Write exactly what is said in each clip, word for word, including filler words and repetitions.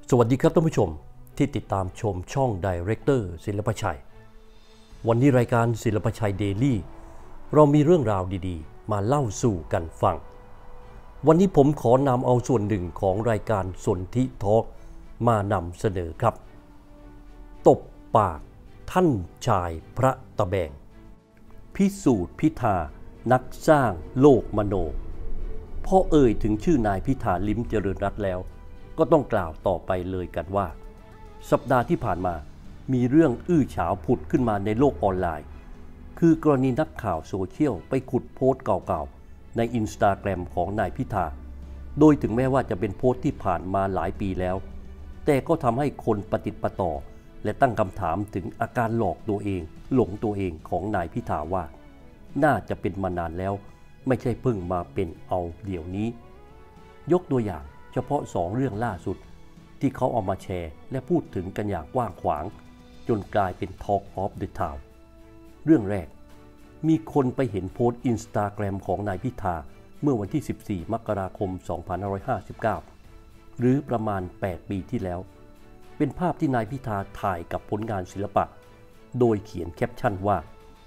สวัสดีครับท่านผู้ชมที่ติดตามชมช่องไดเรคเตอร์ศิลปชัยวันนี้รายการศิลปชัยเดลี่เรามีเรื่องราวดีๆมาเล่าสู่กันฟังวันนี้ผมขอนำเอาส่วนหนึ่งของรายการสนธิทอล์กมานำเสนอครับตบปากท่านชายพระตะแบงพิสูจน์พิธานักสร้างโลกมโนพอเอ่ยถึงชื่อนายพิธาลิ้มเจริญรัตน์แล้วก็ต้องกล่าวต่อไปเลยกันว่าสัปดาห์ที่ผ่านมามีเรื่องอื้อฉาวผุดขึ้นมาในโลกออนไลน์คือกรณีนักข่าวโซเชียลไปขุดโพสต์เก่าๆใน Instagram ของนายพิธาโดยถึงแม้ว่าจะเป็นโพสต์ที่ผ่านมาหลายปีแล้วแต่ก็ทำให้คนปฏิปต่อและตั้งคำถามถึงอาการหลอกตัวเองหลงตัวเองของนายพิธาว่าน่าจะเป็นมานานแล้วไม่ใช่เพิ่งมาเป็นเอาเดี๋ยวนี้ยกตัวอย่างเฉพาะสองเรื่องล่าสุดที่เขาเอามาแชร์และพูดถึงกันอย่างกว้างขวางจนกลายเป็น Talk of the Town เรื่องแรกมีคนไปเห็นโพสต์ Instagram ของนายพิธาเมื่อวันที่สิบสี่มกราคมสองพันห้าร้อยห้าสิบเก้าหรือประมาณแปดปีที่แล้วเป็นภาพที่นายพิธาถ่ายกับผลงานศิลปะโดยเขียนแคปชั่นว่า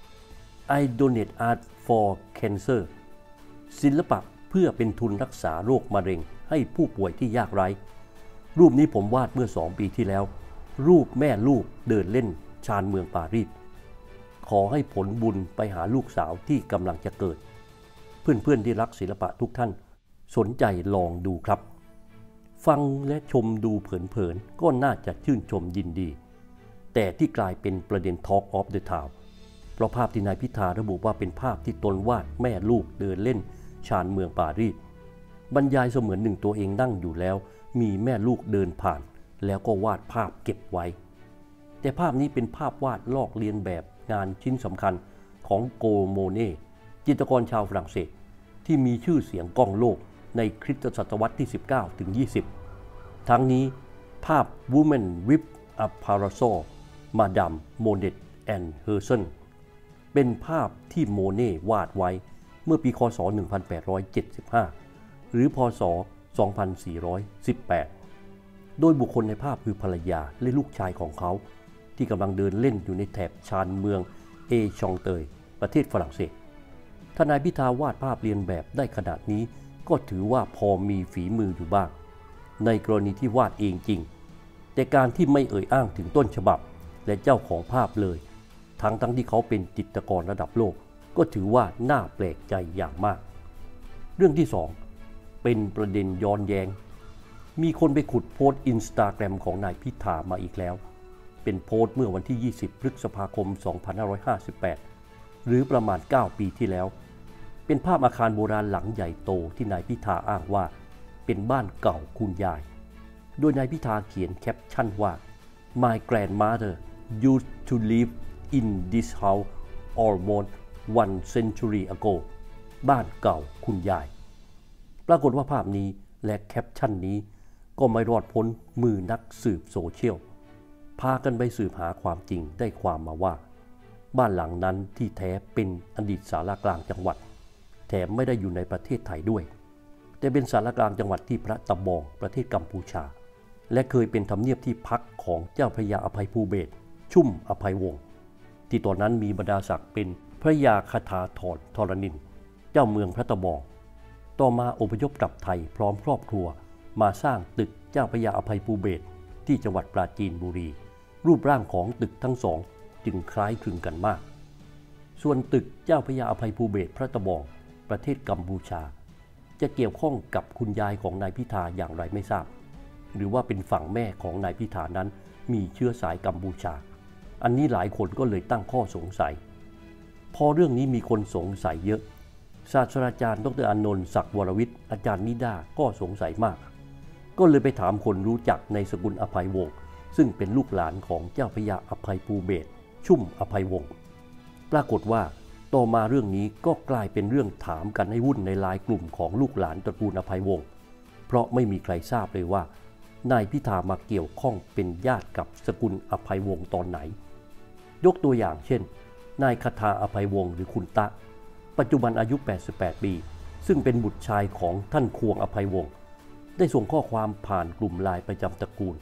I donate art for cancer ศิลปะเพื่อเป็นทุนรักษาโรคมะเร็งให้ผู้ป่วยที่ยากไร้รูปนี้ผมวาดเมื่อสองปีที่แล้วรูปแม่ลูกเดินเล่นชานเมืองปารีสขอให้ผลบุญไปหาลูกสาวที่กำลังจะเกิดเพื่อนๆที่รักศิลปะทุกท่านสนใจลองดูครับฟังและชมดูเผินๆก็น่าจะชื่นชมยินดีแต่ที่กลายเป็นประเด็น Talk of the Town เพราะภาพที่นายพิธาระบุว่าเป็นภาพที่ตนวาดแม่ลูกเดินเล่นชานเมืองปารีสบรรยายเสมือนหนึ่งตัวเองนั่งอยู่แล้วมีแม่ลูกเดินผ่านแล้วก็วาดภาพเก็บไว้แต่ภาพนี้เป็นภาพวาดลอกเลียนแบบงานชิ้นสำคัญของโกโมเน่จิตรกรชาวฝรั่งเศสที่มีชื่อเสียงก้องโลกในคริสตศตวรรษที่สิบเก้าถึงยี่สิบทั้งนี้ภาพ Women with a Parasol Madame Monet and Herson เป็นภาพที่โมเน่วาดไว้เมื่อปีค.ศ. หนึ่งพันแปดร้อยเจ็ดสิบห้าหรือพ.ศ. สองพันสี่ร้อยสิบแปดโดยบุคคลในภาพคือภรรยาและลูกชายของเขาที่กำลังเดินเล่นอยู่ในแถบชานเมืองเอชองเตยประเทศฝรั่งเศสทนายพิธาวาดภาพเรียนแบบได้ขนาดนี้ก็ถือว่าพอมีฝีมืออยู่บ้างในกรณีที่วาดเองจริงแต่การที่ไม่เอ่ยอ้างถึงต้นฉบับและเจ้าของภาพเลยทั้งทั้งที่เขาเป็นจิตรกรระดับโลกก็ถือว่าน่าแปลกใจอย่างมากเรื่องที่สองเป็นประเด็นย้อนแย้งมีคนไปขุดโพสต์ Instagram ของนายพิธามาอีกแล้วเป็นโพสต์เมื่อวันที่ยี่สิบพฤษภาคมสองพันห้าร้อยห้าสิบแปดหรือประมาณเก้าปีที่แล้วเป็นภาพอาคารโบราณหลังใหญ่โตที่นายพิธาอ้างว่าเป็นบ้านเก่าคุณยายโดยนายพิธาเขียนแคปชั่นว่า My grandmother used to live in this house almost one century ago บ้านเก่าคุณยายปรากฏว่าภาพนี้และแคปชั่นนี้ก็ไม่รอดพ้นมือนักสืบโซเชียลพากันไปสืบหาความจริงได้ความมาว่าบ้านหลังนั้นที่แท้เป็นอดีตศาลากลางจังหวัดแถมไม่ได้อยู่ในประเทศไทยด้วยแต่เป็นศาลากลางจังหวัดที่พระตะบองประเทศกัมพูชาและเคยเป็นทำเนียบที่พักของเจ้าพระยาอภัยภูเบศรชุ่มอภัยวงศ์ที่ตอนนั้นมีบรรดาศักดิ์เป็นพระยาคทาธรธรณินทร์เจ้าเมืองพระตะบองต่อมาอพยพกลับไทยพร้อมครอบครัวมาสร้างตึกเจ้าพระยาอภัยภูเบศรที่จังหวัดปราจีนบุรีรูปร่างของตึกทั้งสองจึงคล้ายคลึงกันมากส่วนตึกเจ้าพระยาอภัยภูเบศรพระตะบองประเทศกัมพูชาจะเกี่ยวข้องกับคุณยายของนายพิธาอย่างไรไม่ทราบหรือว่าเป็นฝั่งแม่ของนายพิธานั้นมีเชื้อสายกัมพูชาอันนี้หลายคนก็เลยตั้งข้อสงสัยพอเรื่องนี้มีคนสงสัยเยอะศาสตราจารย์ดรอานนท์ศักดิ์วรวิทย์อาจารย์นิดาก็สงสัยมากก็เลยไปถามคนรู้จักในสกุลอภัยวงศ์ซึ่งเป็นลูกหลานของเจ้าพระยาอภัยภูเบศรชุ่มอภัยวงศ์ปรากฏว่าต่อมาเรื่องนี้ก็กลายเป็นเรื่องถามกันให้วุ่นในไลน์กลุ่มของลูกหลานตระกูลอภัยวงศ์เพราะไม่มีใครทราบเลยว่านายพิธามาเกี่ยวข้องเป็นญาติกับสกุลอภัยวงศ์ตอนไหนยกตัวอย่างเช่นนายคทาอภัยวงศ์หรือคุณตะปัจจุบันอายุแปดสิบแปดปีซึ่งเป็นบุตรชายของท่านควงอภัยวงศ์ได้ส่งข้อความผ่านกลุ่มไลน์ประจำตระกูล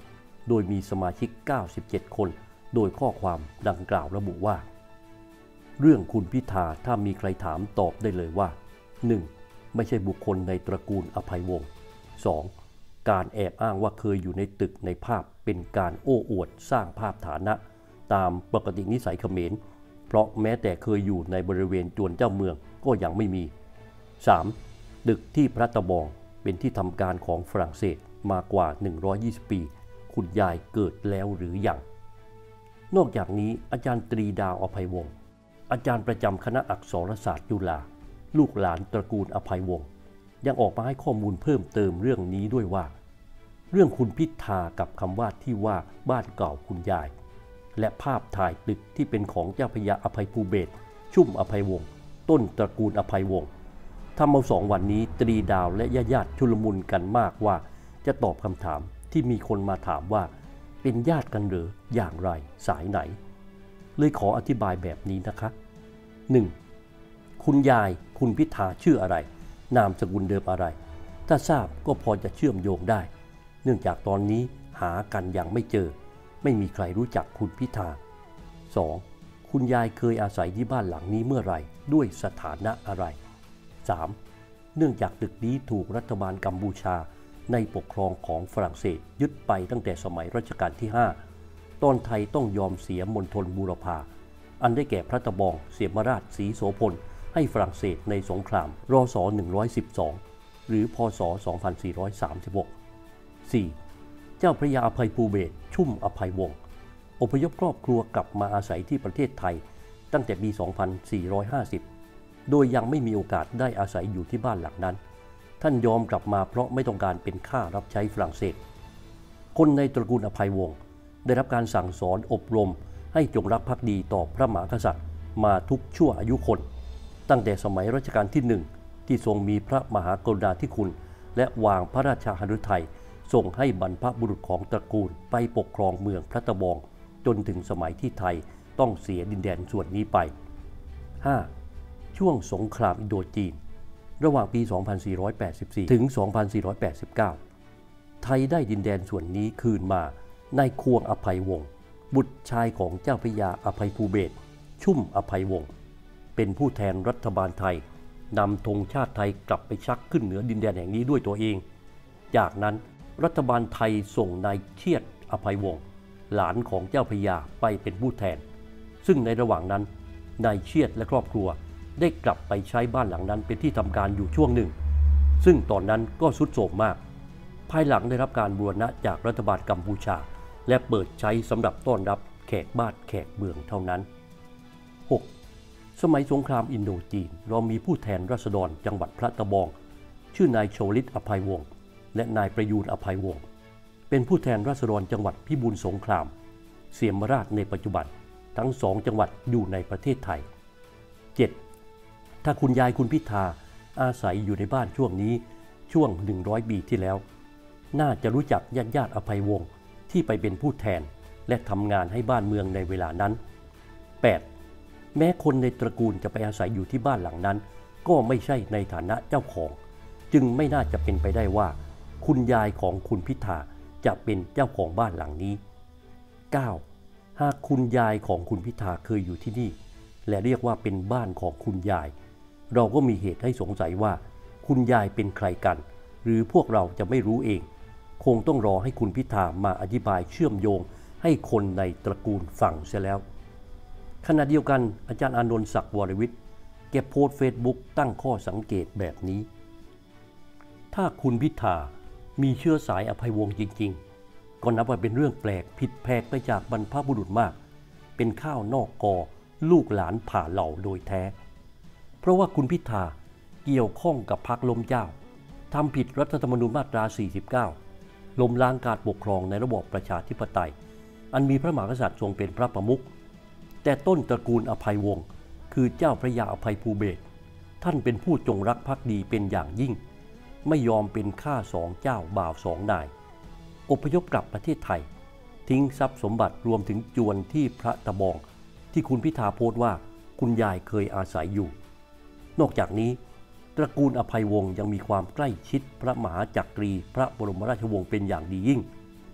โดยมีสมาชิกเก้าสิบเจ็ดคนโดยข้อความดังกล่าวระบุว่าเรื่องคุณพิธาถ้ามีใครถามตอบได้เลยว่า หนึ่ง. ไม่ใช่บุคคลในตระกูลอภัยวงศ์ สอง. การแอบอ้างว่าเคยอยู่ในตึกในภาพเป็นการโอ้อวดสร้างภาพฐานะตามปกตินิสัยเขมรเพราะแม้แต่เคยอยู่ในบริเวณจวนเจ้าเมืองก็ยังไม่มี สาม. ตึกที่พระตะบองเป็นที่ทำการของฝรั่งเศสมากว่าหนึ่งร้อยยี่สิบปีคุณยายเกิดแล้วหรือยังนอกจากนี้อาจารย์ตรีดาวอภัยวงศ์อาจารย์ประจำคณะอักษรศาสตร์จุฬาลูกหลานตระกูลอภัยวงศ์ยังออกมาให้ข้อมูลเพิ่มเติมเรื่องนี้ด้วยว่าเรื่องคุณพิธากับคำว่าที่ว่าบ้านเก่าคุณยายและภาพถ่ายตึกที่เป็นของเจ้าพระยาอภัยภูเบศรชุ่มอภัยวงศ์ต้นตระกูลอภัยวงศ์ทำเอาสองวันนี้ตรีดาวและญาติๆชุลมุนกันมากว่าจะตอบคำถามที่มีคนมาถามว่าเป็นญาติกันหรืออย่างไรสายไหนเลยขออธิบายแบบนี้นะคะ หนึ่ง. คุณยายคุณพิธาชื่ออะไรนามสกุลเดิมอะไรถ้าทราบก็พอจะเชื่อมโยงได้เนื่องจากตอนนี้หากันยังไม่เจอไม่มีใครรู้จักคุณพิธา สอง. คุณยายเคยอาศัยที่บ้านหลังนี้เมื่อไหร่ด้วยสถานะอะไร สาม. เนื่องจากตึกนี้ถูกรัฐบาลกัมพูชาในปกครองของฝรั่งเศสยึดไปตั้งแต่สมัยรัชกาลที่ห้าตอนไทยต้องยอมเสียมณฑลบูรพาอันได้แก่พระตะบองเสียมราชศรีโสพลให้ฝรั่งเศสในสงครามรศหนึ่งร้อยสิบสองหรือพศสองพันสี่ร้อยสามสิบหก สี่. เจ้าพระยาอภัยภูเบศรชุ่มอภัยวงศ์อพยพครอบครัวกลับมาอาศัยที่ประเทศไทยตั้งแต่ปีสองพันสี่ร้อยห้าสิบโดยยังไม่มีโอกาสได้อาศัยอยู่ที่บ้านหลังนั้นท่านยอมกลับมาเพราะไม่ต้องการเป็นข้ารับใช้ฝรั่งเศสคนในตระกูลอภัยวงศ์ได้รับการสั่งสอนอบรมให้จงรักภักดีต่อพระมหากษัตริย์มาทุกชั่วอายุคนตั้งแต่สมัยรัชกาลที่หนึ่งที่ทรงมีพระมหากรุณาธิคุณและวางพระราชาฤทัยส่งให้บรรพบุรุษของตระกูลไปปกครองเมืองพระตะบองจนถึงสมัยที่ไทยต้องเสียดินแดนส่วนนี้ไป ห้า. ช่วงสงครามอินโดจีนระหว่างปี สองพันสี่ร้อยแปดสิบสี่ ถึง สองพันสี่ร้อยแปดสิบเก้า ไทยได้ดินแดนส่วนนี้คืนมาในควงอภัยวงศ์บุตรชายของเจ้าพระยาอภัยภูเบศรชุ่มอภัยวงศ์เป็นผู้แทนรัฐบาลไทยนำธงชาติไทยกลับไปชักขึ้นเหนือดินแดนแห่งนี้ด้วยตัวเองจากนั้นรัฐบาลไทยส่งนายเชียดอภัยวงศ์หลานของเจ้าพระยาไปเป็นผู้แทนซึ่งในระหว่างนั้นนายเชียดและครอบครัวได้กลับไปใช้บ้านหลังนั้นเป็นที่ทำการอยู่ช่วงหนึ่งซึ่งตอนนั้นก็ทรุดโทรมมากภายหลังได้รับการบูรณะจากรัฐบาลกัมพูชาและเปิดใช้สำหรับต้อนรับแขกบ้านแขกเมืองเท่านั้น หก. สมัยสงครามอินโดจีนเรามีผู้แทนราษฎรจังหวัดพระตะบองชื่อนายโชลิตอภัยวงศ์และนายประยูรอภัยวงศ์เป็นผู้แทนราษฎรจังหวัดพิบูลสงครามเสียมราชในปัจจุบันทั้งสองจังหวัดอยู่ในประเทศไทย เจ็ด. ถ้าคุณยายคุณพิธาอาศัยอยู่ในบ้านช่วงนี้ช่วงหนึ่งร้อยปีที่แล้วน่าจะรู้จักญาติญาติอภัยวงศ์ที่ไปเป็นผู้แทนและทำงานให้บ้านเมืองในเวลานั้น แปด. แม้คนในตระกูลจะไปอาศัยอยู่ที่บ้านหลังนั้นก็ไม่ใช่ในฐานะเจ้าของจึงไม่น่าจะเป็นไปได้ว่าคุณยายของคุณพิธาจะเป็นเจ้าของบ้านหลังนี้ เก้า. หากคุณยายของคุณพิธาเคยอยู่ที่นี่และเรียกว่าเป็นบ้านของคุณยายเราก็มีเหตุให้สงสัยว่าคุณยายเป็นใครกันหรือพวกเราจะไม่รู้เองคงต้องรอให้คุณพิธามาอธิบายเชื่อมโยงให้คนในตระกูลฟังเสียแล้วขณะเดียวกันอาจารย์อานนท์ศักดิ์วรวิทย์แกโพสต์เฟซบุ๊กตั้งข้อสังเกตแบบนี้ถ้าคุณพิธามีเชื้อสายอภัยวงศ์จริงๆก็นับว่าเป็นเรื่องแปลกผิดแผกไปจากบรรพบุรุษมากเป็นข้าวนอกกอลูกหลานผ่าเหล่าโดยแท้เพราะว่าคุณพิธาเกี่ยวข้องกับพรรคล้มเจ้าทำผิดรัฐธรรมนูญมาตราสี่สิบเก้าล้มล้างการปกครองในระบอบประชาธิปไตยอันมีพระมหากษัตริย์ทรงเป็นพระประมุขแต่ต้นตระกูลอภัยวงศ์คือเจ้าพระยาอภัยภูเบศรท่านเป็นผู้จงรักภักดีเป็นอย่างยิ่งไม่ยอมเป็นข้าสองเจ้าบ่าวสองนายอพยพกลับประเทศไทยทิ้งทรัพย์สมบัติรวมถึงจวนที่พระตะบองที่คุณพิธาโพสต์ว่าคุณยายเคยอาศัยอยู่นอกจากนี้ตระกูลอภัยวงศ์ยังมีความใกล้ชิดพระมหาจักรีพระบรมราชวงศ์เป็นอย่างดียิ่งพ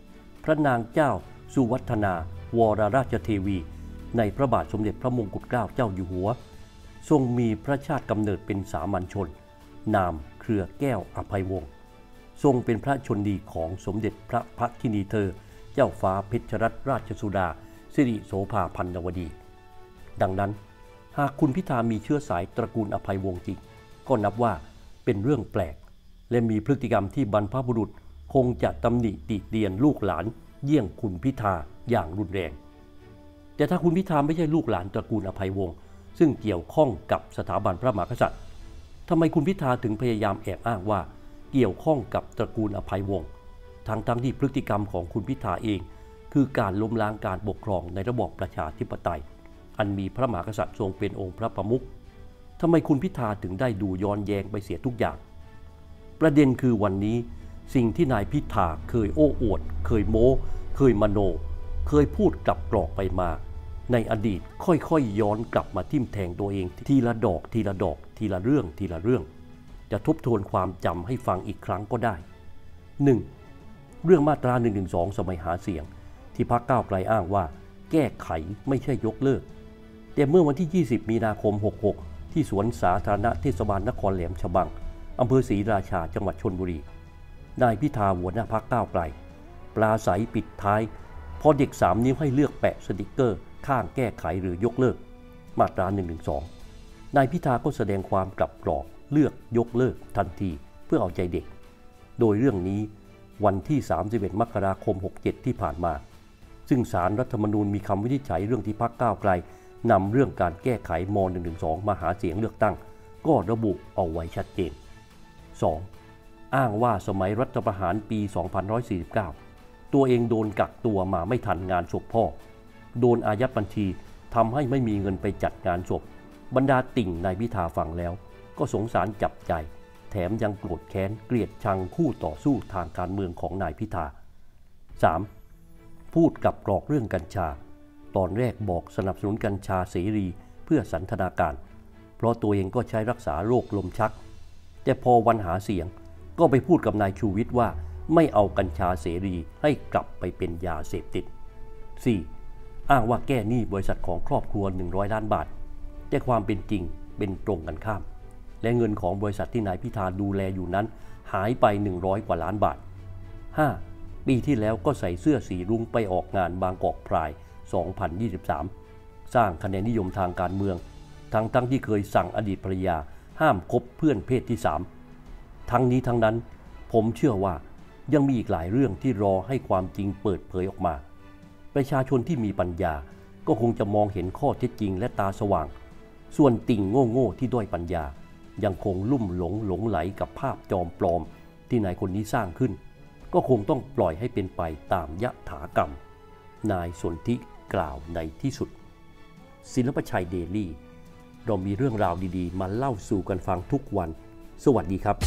ระนางเจ้าสุวัฒนาวรราชเทวีในพระบาทสมเด็จพระมงกุฎเกล้าเจ้าอยู่หัวทรงมีพระชาติกำเนิดเป็นสามัญชนนามเครือแก้วอภัยวงศ์ทรงเป็นพระชนนีของสมเด็จพระพัทินีเธอเจ้าฟ้าเพชรรัตนราชสุดาสิริโสภาพันนวดีดังนั้นหากคุณพิธามีเชื้อสายตระกูลอภัยวงศ์จริงก็นับว่าเป็นเรื่องแปลกและมีพฤติกรรมที่บรรพบุรุษคงจะตำหนิติเตียนลูกหลานเยี่ยงคุณพิธาอย่างรุนแรงแต่ถ้าคุณพิธาไม่ใช่ลูกหลานตระกูลอภัยวงศ์ซึ่งเกี่ยวข้องกับสถาบันพระมหากษัตริย์ทำไมคุณพิธาถึงพยายามแอบอ้างว่าเกี่ยวข้องกับตระกูลอภัยวงศ์ทั้งทั้งที่พฤติกรรมของคุณพิธาเองคือการล้มล้างการปกครองในระบอบประชาธิปไตยอันมีพระมหากษัตริย์ทรงเป็นองค์พระประมุขทำไมคุณพิธาถึงได้ดูย้อนแย้งไปเสียทุกอย่างประเด็นคือวันนี้สิ่งที่นายพิธาเคยโอ้อวดเคยโม้เคยมโนเคยพูดกลับกรอกไปมาในอดีตค่อยๆย้อนกลับมาทิ่มแทงตัวเองทีละดอกทีละดอกทีละเรื่องทีละเรื่องจะทบทวนความจำให้ฟังอีกครั้งก็ได้ หนึ่ง. เรื่องมาตราหนึ่งหนึ่งสองสมัยหาเสียงที่พรรคก้าวไกลอ้างว่าแก้ไขไม่ใช่ยกเลิกแต่เมื่อวันที่ยี่สิบมีนาคมหกหกที่สวนสาธารณะเทศบาลนครแหลมฉบังอำเภอศรีราชาจังหวัดชลบุรีนายพิธาหัวหน้าพรรคก้าวไกลปราศัยปิดท้ายพอเด็กสามนิ้วให้เลือกแปะสติกเกอร์ข้างแก้ไขหรือยกเลิกมาตราหนึ่งหนึ่งสองนายพิธาก็แสดงความกลับกรอกเลือกยกเลิกทันทีเพื่อเอาใจเด็กโดยเรื่องนี้วันที่สามสิบเอ็ดมกราคมหกเจ็ดที่ผ่านมาซึ่งศาลรัฐธรรมนูญมีคำวินิจฉัยเรื่องที่พรรคก้าวไกลนำเรื่องการแก้ไขม หนึ่งหนึ่งสองมาหาเสียงเลือกตั้งก็ระบุเอาไว้ชัดเจน สอง. อ้างว่าสมัยรัฐประหารปีสองพันห้าร้อยสี่สิบเก้าตัวเองโดนกักตัวมาไม่ทันงานศพพ่อโดนอายัดบัญชีทำให้ไม่มีเงินไปจัดงานศพบรรดาติ่งนายพิธาฟังแล้วก็สงสารจับใจแถมยังโกรธแค้นเกลียดชังคู่ต่อสู้ทางการเมืองของนายพิธา สาม. พูดกับกรอกเรื่องกัญชาตอนแรกบอกสนับสนุนกัญชาเสรีเพื่อสันทนาการเพราะตัวเองก็ใช้รักษาโรคลมชักแต่พอวันหาเสียงก็ไปพูดกับนายชูวิทย์ว่าไม่เอากัญชาเสรีให้กลับไปเป็นยาเสพติด สี่. อ้างว่าแก้หนี้บริษัทของครอบครัวหนึ่งร้อยล้านบาทแต่ความเป็นจริงเป็นตรงกันข้ามและเงินของบริษัทที่นายพิธาดูแลอยู่นั้นหายไปหนึ่งร้อยกว่าล้านบาท ห้า. ปีที่แล้วก็ใส่เสื้อสีรุ้งไปออกงานบางกอกไพร์สองพันยี่สิบสามสร้างคะแนนนิยมทางการเมืองทั้งทั้งที่เคยสั่งอดีตภรรยาห้ามคบเพื่อนเพศที่สามทั้งนี้ทั้งนั้นผมเชื่อว่ายังมีอีกหลายเรื่องที่รอให้ความจริงเปิดเผยออกมาประชาชนที่มีปัญญาก็คงจะมองเห็นข้อเท็จจริงและตาสว่างส่วนติ่งโง่ๆที่ด้อยปัญญายังคงลุ่มหลงหลงไหลกับภาพจอมปลอมที่นายคนนี้สร้างขึ้นก็คงต้องปล่อยให้เป็นไปตามยถากรรมนายสนธิกล่าวในที่สุดศิลปชัยเดลี่เรามีเรื่องราวดีๆมาเล่าสู่กันฟังทุกวันสวัสดีครับ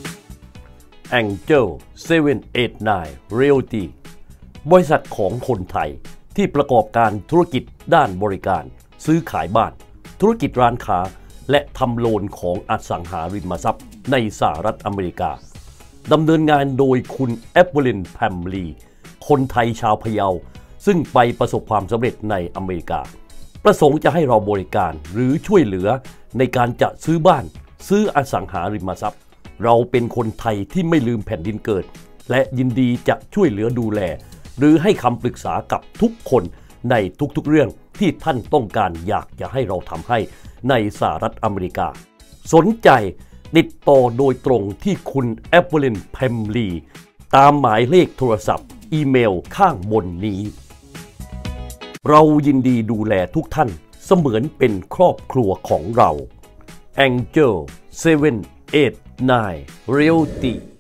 Angel เจ็ดแปดเก้า Realty บริษัทของคนไทยที่ประกอบการธุรกิจด้านบริการซื้อขายบ้านธุรกิจร้านค้าและทำโลนของอสังหาริมทรัพย์ในสหรัฐอเมริกาดำเนินงานโดยคุณแอปเปิลแพมลีคนไทยชาวพะเยาซึ่งไปประสบความสำเร็จในอเมริกาประสงค์จะให้เราบริการหรือช่วยเหลือในการจะซื้อบ้านซื้ออสังหาริมทรัพย์เราเป็นคนไทยที่ไม่ลืมแผ่นดินเกิดและยินดีจะช่วยเหลือดูแลหรือให้คำปรึกษากับทุกคนในทุกๆเรื่องที่ท่านต้องการอยากจะให้เราทำให้ในสหรัฐอเมริกาสนใจติดต่อโดยตรงที่คุณแอปเปิลแพมลีตามหมายเลขโทรศัพท์อีเมลข้างบนนี้เรายินดีดูแลทุกท่านเสมือนเป็นครอบครัวของเรา Angel เจ็ดแปดเก้า Realty